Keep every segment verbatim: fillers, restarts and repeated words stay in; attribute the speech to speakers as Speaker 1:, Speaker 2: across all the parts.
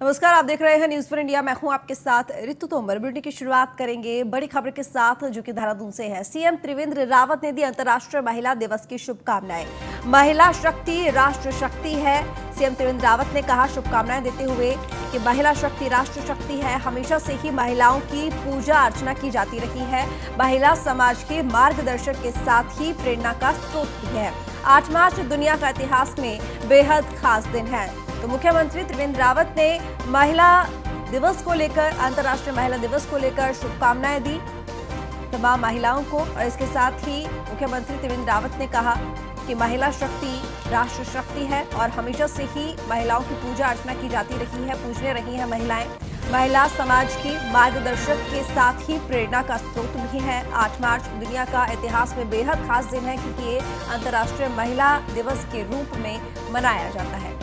Speaker 1: नमस्कार, आप देख रहे हैं न्यूज़ फॉर इंडिया। मैं हूं आपके साथ ऋतु तोमर। बुलेटिन की शुरुआत करेंगे बड़ी खबर के साथ, जो कि देहरादून से है। सीएम त्रिवेंद्र रावत ने दी अंतर्राष्ट्रीय महिला दिवस की शुभकामनाएं। महिला शक्ति राष्ट्र शक्ति है। सीएम त्रिवेंद्र रावत ने कहा शुभकामनाएं देते हुए कि महिला शक्ति राष्ट्र शक्ति है। हमेशा से ही महिलाओं की पूजा अर्चना की जाती रही है। महिला समाज के मार्गदर्शक के साथ ही प्रेरणा का स्रोत भी है। आठ मार्च दुनिया का इतिहास में बेहद खास दिन है। तो मुख्यमंत्री त्रिवेंद्र रावत ने महिला दिवस को लेकर, अंतर्राष्ट्रीय महिला दिवस को लेकर शुभकामनाएं दी तमाम महिलाओं को। और इसके साथ ही मुख्यमंत्री त्रिवेंद्र रावत ने कहा कि महिला शक्ति राष्ट्र शक्ति है और हमेशा से ही महिलाओं की पूजा अर्चना की जाती रही है, पूजने रही है महिलाएं। महिला समाज की मार्गदर्शक के साथ ही प्रेरणा का स्रोत भी है। आठ मार्च दुनिया का इतिहास में बेहद खास दिन है, क्योंकि ये अंतर्राष्ट्रीय महिला दिवस के रूप में मनाया जाता है।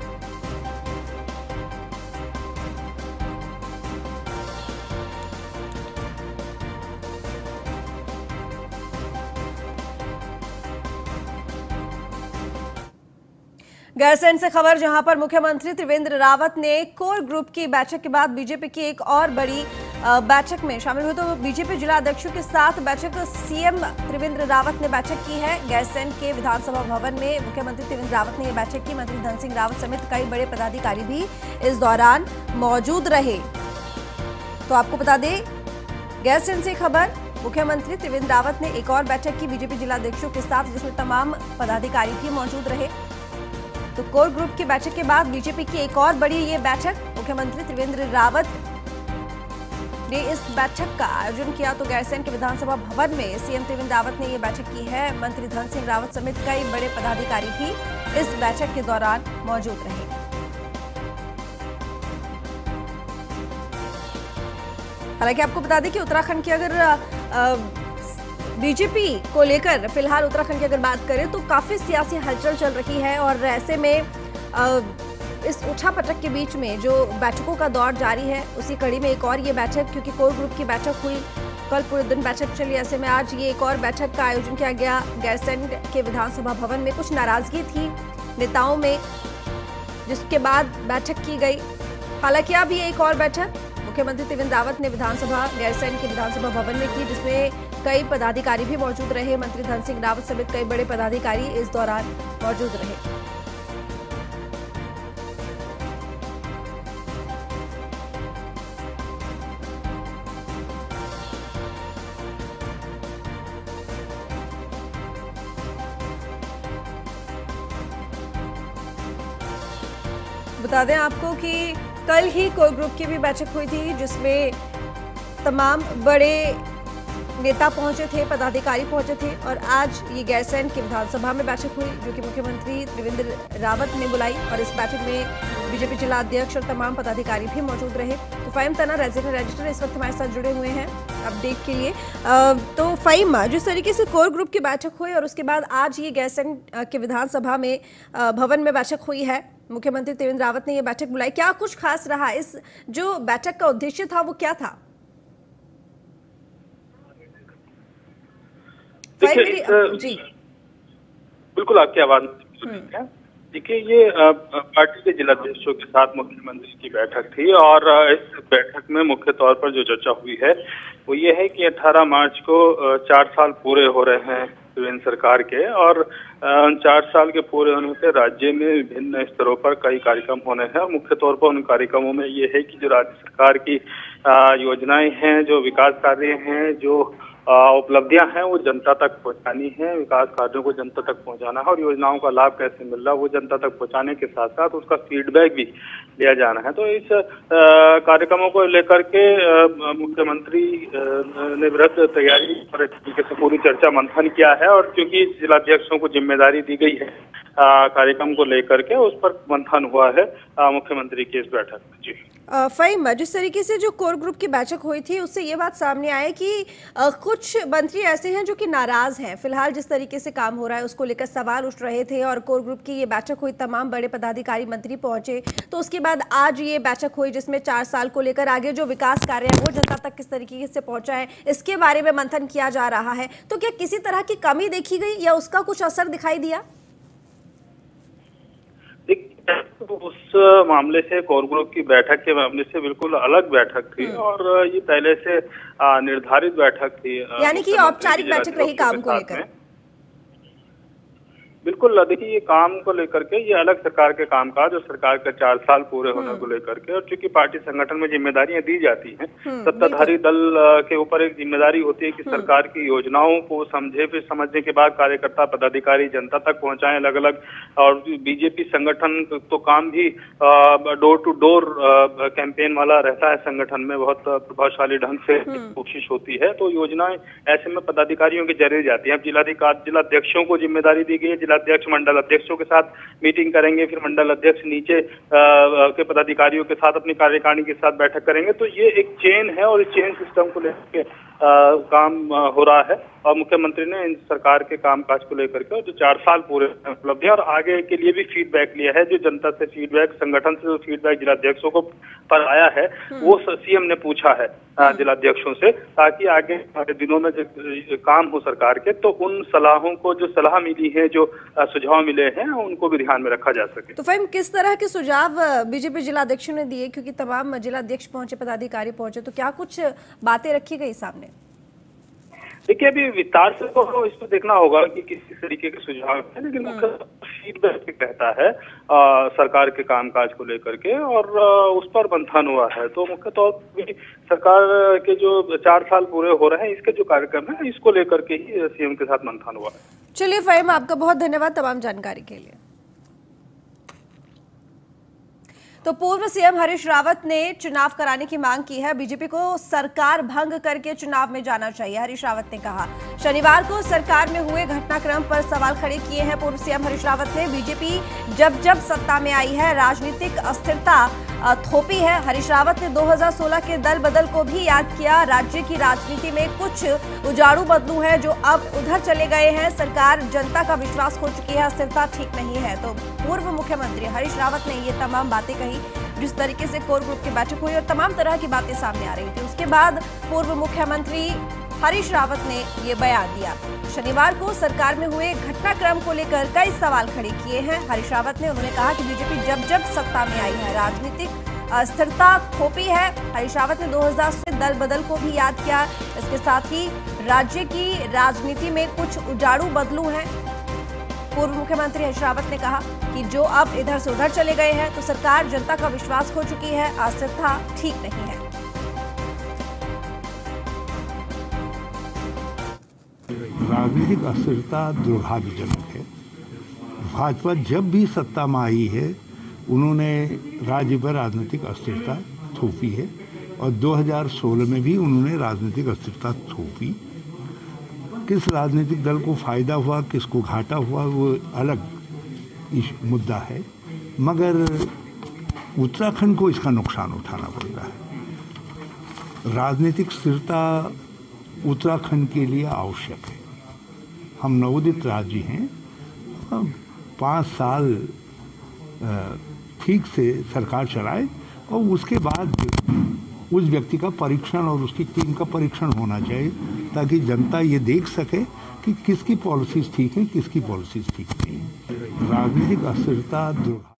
Speaker 1: गैरसैंण से खबर, जहां पर मुख्यमंत्री त्रिवेंद्र रावत ने कोर ग्रुप की बैठक के बाद बीजेपी की एक और बड़ी बैठक में शामिल हुए। तो बीजेपी जिला अध्यक्षों के साथ बैठक सीएम त्रिवेंद्र रावत ने बैठक की है। गैरसैंण के विधानसभा भवन में मुख्यमंत्री त्रिवेंद्र रावत ने यह बैठक की। मंत्री धन सिंह रावत समेत कई बड़े पदाधिकारी भी इस दौरान मौजूद रहे। तो आपको बता दें, गैरसैंण से खबर, मुख्यमंत्री त्रिवेंद्र रावत ने एक और बैठक की बीजेपी जिला अध्यक्षों के साथ, जिसमें तमाम पदाधिकारी भी मौजूद रहे। तो कोर ग्रुप की बैठक के बाद बीजेपी की एक और बड़ी ये बैठक, मुख्यमंत्री त्रिवेंद्र रावत ने इस बैठक का आयोजन किया। तो गैरसैंण के विधानसभा भवन में सीएम त्रिवेंद्र रावत ने ये बैठक की है। मंत्री धन सिंह रावत समेत कई बड़े पदाधिकारी भी इस बैठक के दौरान मौजूद रहे। हालांकि आपको बता दें कि उत्तराखंड की अगर आ, बीजेपी को लेकर फिलहाल उत्तराखंड की अगर बात करें तो काफी सियासी हलचल चल रही है। और ऐसे में इस उठापटक के बीच में जो बैठकों का दौर जारी है, उसी कड़ी में एक और ये बैठक, क्योंकि कोर ग्रुप की बैठक हुई, कल पूरे दिन बैठक चली, ऐसे में आज ये एक और बैठक का आयोजन किया गया। गैरसैंण के विधानसभा भवन में कुछ नाराजगी थी नेताओं में, जिसके बाद बैठक की गई। हालांकि अब ये एक और बैठक मुख्यमंत्री त्रिवेंद्र रावत ने विधानसभा गैरसैंण के विधानसभा भवन में की, जिसमें कई पदाधिकारी भी मौजूद रहे। मंत्री धन सिंह रावत समेत कई बड़े पदाधिकारी इस दौरान मौजूद रहे। बता दें आपको कि कल ही कोर ग्रुप की भी बैठक हुई थी, जिसमें तमाम बड़े नेता पहुंचे थे, पदाधिकारी पहुंचे थे। और आज ये गैरसैंण की विधानसभा में बैठक हुई, जो कि मुख्यमंत्री त्रिवेंद्र रावत ने बुलाई। और इस बैठक में बीजेपी जिला अध्यक्ष और तमाम पदाधिकारी भी मौजूद रहे। तो फाइम तना रेजिडेंट रजिस्टर इस वक्त हमारे साथ जुड़े हुए हैं अपडेट के लिए। तो फाइम, जिस तरीके से कोर ग्रुप की बैठक हुई और उसके बाद आज ये गैरसैंण के विधानसभा में भवन में बैठक हुई है, मुख्यमंत्री त्रिवेंद्र रावत ने ये बैठक बुलाई, क्या कुछ खास रहा? इस जो बैठक का उद्देश्य था वो क्या था?
Speaker 2: जी बिल्कुल, आपकी आवाज है। देखिए, ये पार्टी के जिलाध्यक्षों के साथ मुख्यमंत्री की बैठक थी। और इस बैठक में मुख्य तौर पर जो चर्चा हुई है वो ये है कि अठारह मार्च को चार साल पूरे हो रहे हैं त्रिवेंद्र सरकार के। और चार साल के पूरे होने से राज्य में विभिन्न स्तरों पर कई कार्यक्रम होने हैं। और मुख्य तौर पर उन कार्यक्रमों में ये है कि जो राज्य सरकार की योजनाएं हैं, जो विकास कार्य हैं, जो उपलब्धियां हैं, वो जनता तक पहुंचानी है। विकास कार्यों को जनता तक पहुंचाना है और योजनाओं का लाभ कैसे मिल रहा है वो जनता तक पहुंचाने के साथ साथ उसका फीडबैक भी लिया जाना है। तो इस कार्यक्रमों को लेकर के मुख्यमंत्री ने वृहद तैयारी और एक तरीके से पूरी चर्चा मंथन किया है। और क्योंकि जिलाध्यक्षों को जिम्मेदारी दी गई है कार्यक्रम को लेकर के, उस पर मंथन हुआ है मुख्यमंत्री की इस बैठक में। जी
Speaker 1: फाइम, जिस तरीके से जो कोर ग्रुप की बैठक हुई थी उससे ये बात सामने आई कि आ, कुछ मंत्री ऐसे हैं जो कि नाराज हैं। फिलहाल जिस तरीके से काम हो रहा है उसको लेकर सवाल उठ रहे थे। और कोर ग्रुप की ये बैठक हुई, तमाम बड़े पदाधिकारी मंत्री पहुंचे। तो उसके बाद आज ये बैठक हुई, जिसमें चार साल को लेकर आगे जो विकास कार्य है वो जनता तक किस तरीके से पहुंचा है, इसके बारे में मंथन किया जा रहा है। तो क्या किसी तरह की कमी देखी गई या उसका कुछ असर दिखाई दिया?
Speaker 2: उस मामले से कोर ग्रुप की बैठक के मामले से बिल्कुल अलग बैठक थी और ये पहले से निर्धारित बैठक थी।
Speaker 1: यानी कि औपचारिक बैठक रही काम को लेकर।
Speaker 2: बिल्कुल, देखिए ये काम को लेकर के ये अलग सरकार के कामकाज और सरकार के चार साल पूरे होने को लेकर के, और चूंकि पार्टी संगठन में जिम्मेदारियां दी जाती हैं, सत्ताधारी दल के ऊपर एक जिम्मेदारी होती है कि सरकार की योजनाओं को समझे, फिर समझने के बाद कार्यकर्ता पदाधिकारी जनता तक पहुंचाएं अलग अलग। और बीजेपी संगठन तो काम भी डोर टू डोर कैंपेन वाला रहता है, संगठन में बहुत प्रभावशाली ढंग से कोशिश होती है, तो योजनाएं ऐसे में पदाधिकारियों के जरिए जाती है। अब जिलाधिकारी जिलाध्यक्षों को जिम्मेदारी दी गई है, अध्यक्ष मंडल अध्यक्षों के साथ मीटिंग करेंगे, फिर मंडल अध्यक्ष नीचे के पदाधिकारियों के साथ अपनी कार्यकारिणी के साथ बैठक करेंगे। तो ये एक चेन है और इस चेन सिस्टम को लेकर काम आ, हो रहा है और मुख्यमंत्री ने इन सरकार के कामकाज को लेकर के जो चार साल पूरे उपलब्धि और आगे के लिए भी फीडबैक लिया है। जो जनता से फीडबैक, संगठन से जो फीडबैक जिलाध्यक्षों को पर आया है वो सीएम ने पूछा है जिलाध्यक्षों से, ताकि आगे आगे दिनों में जो काम हो सरकार के, तो उन सलाहों को, जो सलाह मिली है, जो सुझाव मिले हैं, उनको भी ध्यान में रखा जा सके।
Speaker 1: तो फिर किस तरह के सुझाव बीजेपी जिलाध्यक्षों ने दिए, क्योंकि तमाम जिलाध्यक्ष पहुंचे, पदाधिकारी पहुंचे, तो क्या कुछ बातें रखी गई सामने?
Speaker 2: देखिए अभी विस्तार से तो इसको देखना होगा कि किस किस तरीके के सुझाव है, लेकिन मुख्य फीडबैक रहता है आ, सरकार के कामकाज को लेकर के, और आ, उस पर मंथन हुआ है। तो मुख्य तौर पर सरकार के जो चार साल पूरे हो रहे हैं, इसके जो कार्यक्रम है, इसको लेकर के ही सीएम के साथ मंथन हुआ है।
Speaker 1: चलिए फहीम, आपका बहुत धन्यवाद तमाम जानकारी के लिए। तो पूर्व सीएम हरीश रावत ने चुनाव कराने की मांग की है। बीजेपी को सरकार भंग करके चुनाव में जाना चाहिए, हरीश रावत ने कहा। शनिवार को सरकार में हुए घटनाक्रम पर सवाल खड़े किए हैं पूर्व सीएम हरीश रावत ने। बीजेपी जब जब सत्ता में आई है, राजनीतिक अस्थिरता थोपी है। हरीश रावत ने दो हज़ार सोलह के दल बदल को भी याद किया। राज्य की राजनीति में कुछ उजाड़ू बदलू हैं जो अब उधर चले गए हैं। सरकार जनता का विश्वास खो चुकी है, अस्थिरता ठीक नहीं है। तो पूर्व मुख्यमंत्री हरीश रावत ने ये तमाम बातें कही। जिस तरीके से कोर ग्रुप की बैठक हुई और तमाम तरह की बातें सामने आ रही थी, उसके बाद पूर्व मुख्यमंत्री हरीश रावत ने ये बयान दिया। शनिवार को सरकार में हुए घटनाक्रम को लेकर कई सवाल खड़े किए हैं हरीश रावत ने। उन्होंने कहा कि बीजेपी जब जब सत्ता में आई है, राजनीतिक अस्थिरता थोपी है। हरीश रावत ने दो हज़ार से दल बदल को भी याद किया। इसके साथ ही राज्य की राजनीति में कुछ उजाड़ू बदलू हैं। पूर्व मुख्यमंत्री हरीश रावत ने कहा कि जो अब इधर से उधर चले गए हैं, तो सरकार जनता का विश्वास खो चुकी है, अस्थिरता ठीक नहीं है।
Speaker 3: राजनीतिक अस्थिरता दुर्भाग्यजनक है। भाजपा जब भी सत्ता में आई है, उन्होंने राज्य पर राजनीतिक अस्थिरता थोपी है और दो हज़ार सोलह में भी उन्होंने राजनीतिक अस्थिरता थोपी। किस राजनीतिक दल को फायदा हुआ, किसको घाटा हुआ, वो अलग इस मुद्दा है, मगर उत्तराखंड को इसका नुकसान उठाना पड़ रहा है। राजनीतिक स्थिरता उत्तराखंड के लिए आवश्यक है। हम नवोदित राज्य हैं, पाँच साल ठीक से सरकार चलाए और उसके बाद उस व्यक्ति का परीक्षण और उसकी टीम का परीक्षण होना चाहिए, ताकि जनता ये देख सके कि किसकी पॉलिसीज ठीक है, किसकी पॉलिसीज ठीक नहीं है। राजनीतिक अस्थिरता दुर्भाग्य।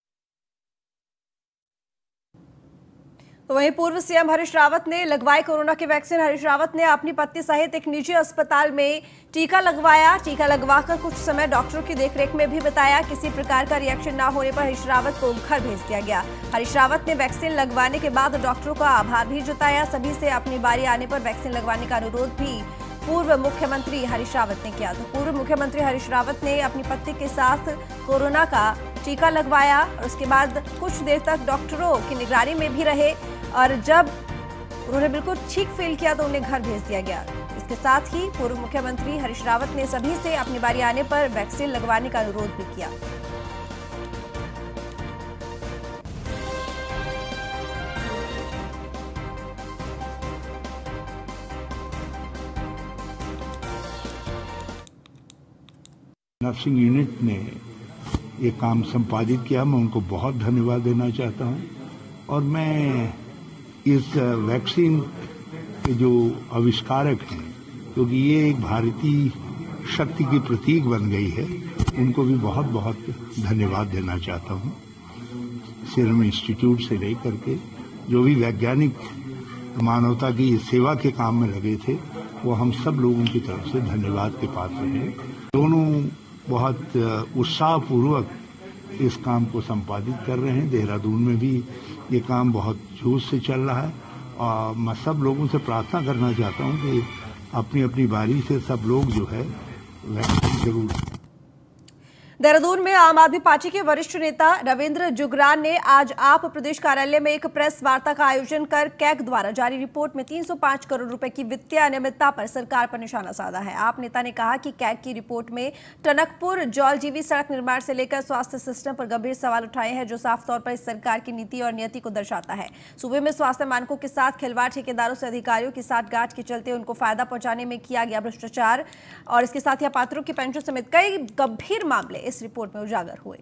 Speaker 1: तो वहीं पूर्व सीएम हरीश रावत ने लगवाई कोरोना की वैक्सीन। हरीश रावत ने अपनी पत्नी सहित एक निजी अस्पताल में टीका लगवाया। टीका लगवाकर कुछ समय डॉक्टरों की देखरेख में भी बताया। किसी प्रकार का रिएक्शन न होने पर हरीश रावत को घर भेज दिया गया। हरीश रावत ने वैक्सीन लगवाने के बाद डॉक्टरों का आभार भी जताया। सभी से अपनी बारी आने पर वैक्सीन लगवाने का अनुरोध भी पूर्व मुख्यमंत्री हरीश रावत ने किया। तो पूर्व मुख्यमंत्री हरीश रावत ने अपनी पत्नी के साथ कोरोना का टीका लगवाया और उसके बाद कुछ देर तक डॉक्टरों की निगरानी में भी रहे और जब उन्होंने बिल्कुल ठीक फील किया तो उन्हें घर भेज दिया गया। इसके साथ ही पूर्व मुख्यमंत्री हरीश रावत ने सभी से अपनी बारी आने पर वैक्सीन लगवाने का अनुरोध भी किया।
Speaker 3: नर्सिंग यूनिट ने ये काम संपादित किया, मैं उनको बहुत धन्यवाद देना चाहता हूँ। और मैं इस वैक्सीन के जो आविष्कारक हैं, क्योंकि ये एक भारतीय शक्ति की प्रतीक बन गई है, उनको भी बहुत बहुत धन्यवाद देना चाहता हूँ। सीरम इंस्टीट्यूट से लेकर के जो भी वैज्ञानिक मानवता की सेवा के काम में लगे थे, वो हम सब लोगों की तरफ से धन्यवाद के पात्र हैं। दोनों बहुत उत्साहपूर्वक इस काम को संपादित कर रहे हैं। देहरादून में भी ये काम बहुत जोश से चल रहा है और मैं सब लोगों से प्रार्थना करना चाहता हूँ कि अपनी अपनी बारी से सब लोग जो है वैक्सीन जरूर।
Speaker 1: देहरादून में आम आदमी पार्टी के वरिष्ठ नेता रविंद्र जुगरान ने आज आप प्रदेश कार्यालय में एक प्रेस वार्ता का आयोजन कर कैग द्वारा जारी रिपोर्ट में तीन सौ पाँच करोड़ रुपए की वित्तीय अनियमितता पर सरकार पर निशाना साधा है। आप नेता ने कहा कि कैग की रिपोर्ट में टनकपुर जौलजीबी सड़क निर्माण से लेकर स्वास्थ्य सिस्टम पर गंभीर सवाल उठाए हैं, जो साफ तौर पर इस सरकार की नीति और नियति को दर्शाता है। सूबे में स्वास्थ्य मानकों के साथ खिलवाड़, ठेकेदारों से अधिकारियों की साठगांठ के चलते उनको फायदा पहुंचाने में किया गया भ्रष्टाचार और इसके साथ ही पात्रों की पेंशन समेत कई गंभीर मामले इस रिपोर्ट में उजागर हुए।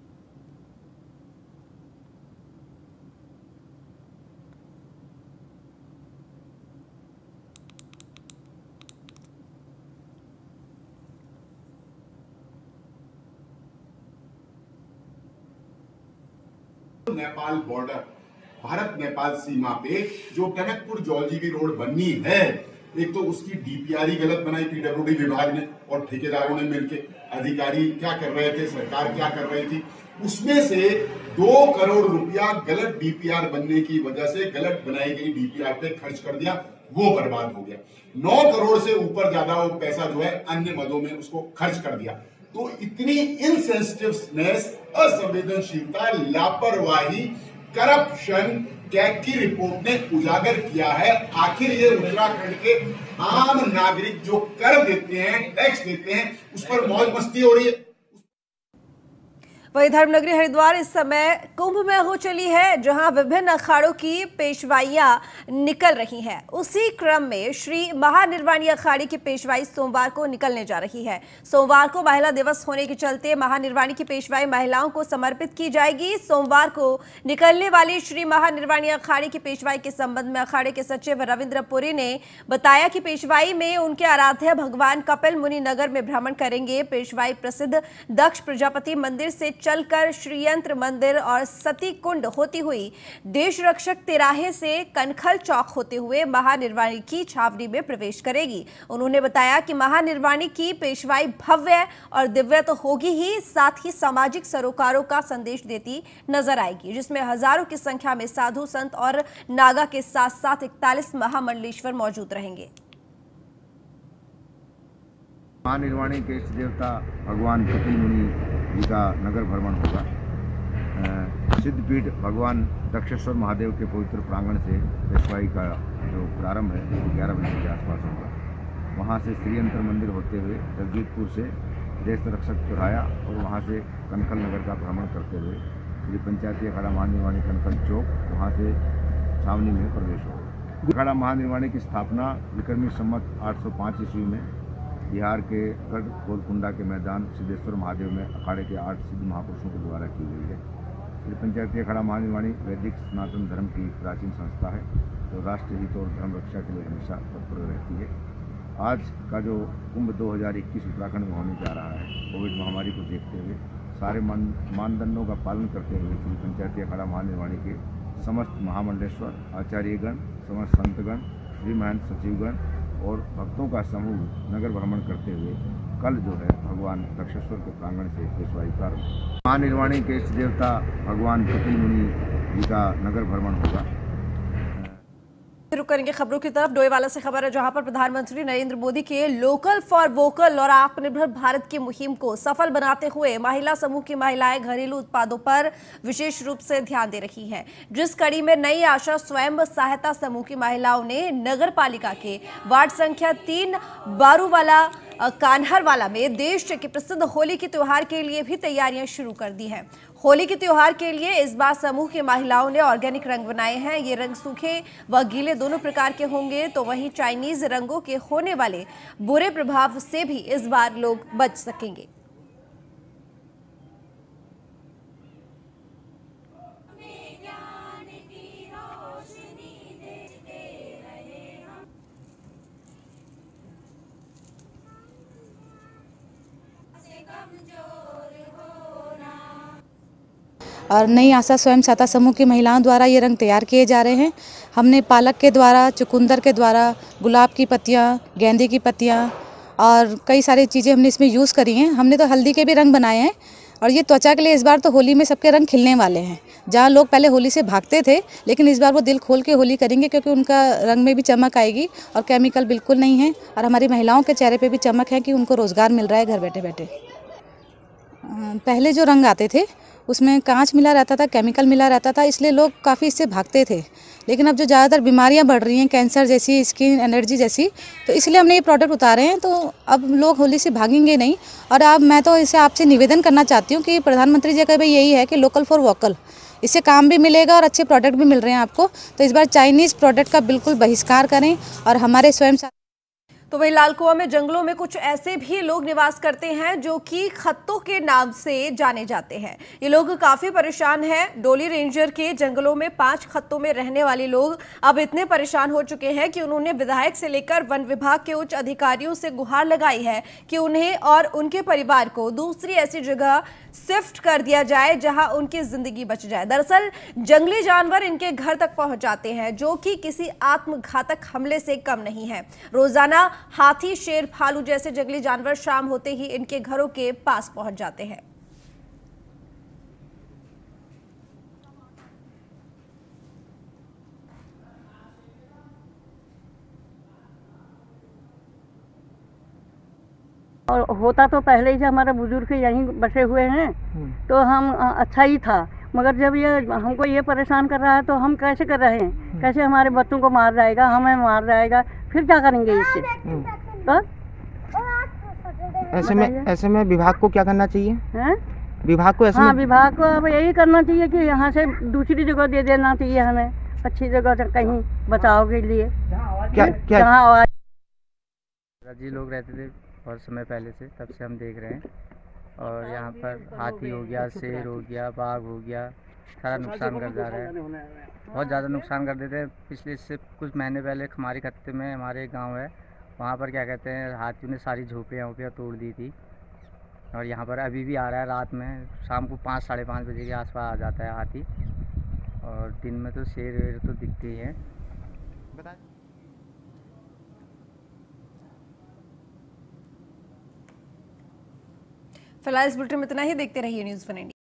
Speaker 4: नेपाल बॉर्डर, भारत नेपाल सीमा पे जो टनकपुर जौलजीबी रोड बननी है, एक तो उसकी डीपीआर ही गलत बनाई पीडब्ल्यूडी विभाग ने और ठेकेदारों ने मिलकर। अधिकारी क्या कर रहे थे, सरकार क्या कर रही थी, उसमें से दो करोड़ रुपया गलत डीपीआर बनने की वजह से गलत बनाई गई डीपीआर पे खर्च कर दिया, वो बर्बाद हो गया। नौ करोड़ से ऊपर ज्यादा वो पैसा जो है अन्य मदों में उसको खर्च कर दिया। तो इतनी इनसेंसिटिवनेस, असंवेदनशीलता, लापरवाही, करप्शन कैग की रिपोर्ट ने उजागर किया है। आखिर ये उत्तराखंड के आम नागरिक जो कर देते हैं, टैक्स देते हैं, उस पर मौज मस्ती हो रही है।
Speaker 1: वही धर्मनगरी हरिद्वार इस समय कुंभ में हो चली है, जहां विभिन्न अखाड़ों की पेशवाइयां निकल रही हैं। उसी क्रम में श्री महानिर्वाणी अखाड़े की पेशवाई सोमवार को निकलने जा रही है। सोमवार को महिला दिवस होने के चलते महानिर्वाणी की पेशवाई महिलाओं को समर्पित की जाएगी। सोमवार को निकलने वाली श्री महानिर्वाणी अखाड़े की पेशवाई के संबंध में अखाड़े के सचिव रविंद्र पुरी ने बताया कि पेशवाई में उनके आराध्य भगवान कपिल मुनि नगर में भ्रमण करेंगे। पेशवाई प्रसिद्ध दक्ष प्रजापति मंदिर से चलकर श्रीयंत्र मंदिर और सती कुंड होती हुई देश रक्षक तिराहे से कनखल चौक होते हुए महानिर्वाणी की छावनी में प्रवेश करेगी। उन्होंने बताया कि महानिर्वाणी की पेशवाई भव्य और दिव्य तो होगी ही, साथ ही सामाजिक सरोकारों का संदेश देती नजर आएगी, जिसमें हजारों की संख्या में साधु संत और नागा के साथ साथ इकतालीस महामंडलेश्वर मौजूद रहेंगे।
Speaker 5: महानिर्वाणी के इष्ट देवता भगवान कपिल मुनि जी का नगर भ्रमण होगा। सिद्धपीठ भगवान दक्षेश्वर महादेव के पवित्र प्रांगण से पेशवाई का जो प्रारंभ है वो ग्यारह बजे के आसपास होगा। वहाँ से श्रीयंत्र मंदिर होते हुए जगजीतपुर से देश रक्षक चौराया और वहाँ से कनखल नगर का भ्रमण करते हुए श्री पंचायती अखाड़ा महानिर्वाणी कनखल चौक, वहाँ से छावनी में प्रवेश होगा। अखाड़ा महानिर्वाणी की स्थापना विक्रमी संवत आठ सौ पाँच ईस्वी में बिहार के गढ़ गोलकुंडा के मैदान सिद्धेश्वर महादेव में अखाड़े के आठ सिद्ध महापुरुषों के द्वारा की गई है। श्री पंचायती अखाड़ा महानिर्वाणी वैदिक सनातन धर्म की प्राचीन संस्था है, जो राष्ट्र हित और धर्म रक्षा के लिए हमेशा तत्पर रहती है। आज का जो कुंभ दो हज़ार इक्कीस उत्तराखंड में होने जा रहा है, कोविड महामारी को देखते हुए सारे मान मानदंडों का पालन करते हुए श्री पंचायती अखाड़ा महानिर्वाणी के समस्त महामंडलेश्वर, आचार्यगण, समस्त संतगण, श्री महंत सचिवगण और भक्तों का समूह नगर भ्रमण करते हुए कल जो है भगवान दक्षेश्वर के प्रांगण से पेशवाई प्रारंभ। महानिर्वाणी के इष्ट देवता भगवान कपिल मुनि जी का नगर भ्रमण होगा।
Speaker 1: रुक करेंगे खबरों की तरफ। डोईवाला से खबर है, जहां पर प्रधानमंत्री नरेंद्र मोदी के लोकल फॉर वोकल और आत्मनिर्भर भारत की मुहिम को सफल बनाते हुए महिला समूह की महिलाएं घरेलू उत्पादों पर विशेष रूप से ध्यान दे रही हैं। जिस कड़ी में नई आशा स्वयं सहायता समूह की महिलाओं ने नगर पालिका के वार्ड संख्या तीन बारूवाला कान्हरवाला में देश के प्रसिद्ध होली के त्योहार के लिए भी तैयारियां शुरू कर दी हैं। होली के त्योहार के लिए इस बार समूह की महिलाओं ने ऑर्गेनिक रंग बनाए हैं। ये रंग सूखे व गीले दोनों प्रकार के होंगे, तो वहीं चाइनीज रंगों के होने वाले बुरे प्रभाव से भी इस बार लोग बच सकेंगे।
Speaker 6: और नई आशा स्वयं सहायता समूह की महिलाओं द्वारा ये रंग तैयार किए जा रहे हैं। हमने पालक के द्वारा, चुकंदर के द्वारा, गुलाब की पत्तियाँ, गेंदे की पत्तियाँ और कई सारी चीज़ें हमने इसमें यूज़ करी हैं। हमने तो हल्दी के भी रंग बनाए हैं और ये त्वचा के लिए इस बार तो होली में सबके रंग खिलने वाले हैं। जहाँ लोग पहले होली से भागते थे, लेकिन इस बार वो दिल खोल के होली करेंगे, क्योंकि उनका रंग में भी चमक आएगी और केमिकल बिल्कुल नहीं है। और हमारी महिलाओं के चेहरे पे भी चमक है कि उनको रोज़गार मिल रहा है घर बैठे बैठे। पहले जो रंग आते थे उसमें कांच मिला रहता था, केमिकल मिला रहता था, इसलिए लोग काफ़ी इससे भागते थे। लेकिन अब जो ज़्यादातर बीमारियां बढ़ रही हैं, कैंसर जैसी, स्किन एलर्जी जैसी, तो इसलिए हमने ये प्रोडक्ट उतारे हैं। तो अब लोग होली से भागेंगे नहीं। और अब मैं तो इसे आपसे निवेदन करना चाहती हूँ कि प्रधानमंत्री जी का भी यही है कि लोकल फॉर वोकल, इससे काम भी मिलेगा और अच्छे प्रोडक्ट भी मिल रहे हैं आपको। तो इस बार चाइनीज़ प्रोडक्ट का बिल्कुल बहिष्कार करें और हमारे स्वयं।
Speaker 1: तो वहीं लाल कुआं में जंगलों में कुछ ऐसे भी लोग निवास करते हैं जो कि खत्तों के नाम से जाने जाते हैं। ये लोग काफी परेशान हैं। डोली रेंजर के जंगलों में पांच खत्तों में रहने वाले लोग अब इतने परेशान हो चुके हैं कि उन्होंने विधायक से लेकर वन विभाग के उच्च अधिकारियों से गुहार लगाई है कि उन्हें और उनके परिवार को दूसरी ऐसी जगह शिफ्ट कर दिया जाए जहां उनकी जिंदगी बच जाए। दरअसल जंगली जानवर इनके घर तक पहुंच जाते हैं, जो कि किसी आत्मघातक हमले से कम नहीं है। रोजाना हाथी, शेर, भालू जैसे जंगली जानवर शाम होते ही इनके घरों के पास पहुंच जाते हैं।
Speaker 7: और होता तो पहले ही से हमारे बुजुर्ग यहीं बसे हुए हैं, तो हम अच्छा ही था। मगर जब ये हमको ये परेशान कर रहा है तो हम कैसे कर रहे हैं, कैसे हमारे बच्चों को मार जाएगा, हमें मार जाएगा, फिर क्या करेंगे इससे? तो
Speaker 8: ऐसे में ऐसे में विभाग को क्या करना चाहिए?
Speaker 7: हैं?
Speaker 8: विभाग को ऐसे
Speaker 7: हाँ,
Speaker 8: में...
Speaker 7: विभाग को अब यही करना चाहिए कि यहाँ से दूसरी जगह दे देना चाहिए हमें, अच्छी जगह कहीं बचाव के लिए।
Speaker 8: क्या क्या
Speaker 7: जहाँ
Speaker 9: जी लोग रहते थे बहुत समय पहले से, तब से हम देख रहे हैं। और यहाँ पर हाथी हो गया, शेर हो गया, बाघ हो गया, सारा नुकसान कर जा रहा है, बहुत ज़्यादा नुकसान कर देते हैं। पिछले से कुछ महीने पहले हमारे खत्ते में, हमारे गांव है, वहाँ पर क्या कहते हैं, हाथियों ने सारी झोपड़ियाँ वोपड़ियाँ तोड़ दी थी। और यहाँ पर अभी भी आ रहा है, रात में शाम को पाँच साढ़े पाँच बजे के आसपास आ जाता है हाथी। और दिन में तो शेर वेर तो दिखते ही हैं।
Speaker 1: फिलहाल इस बुलेटिन में इतना ही। देखते रहिए न्यूज़ वन इंडिया।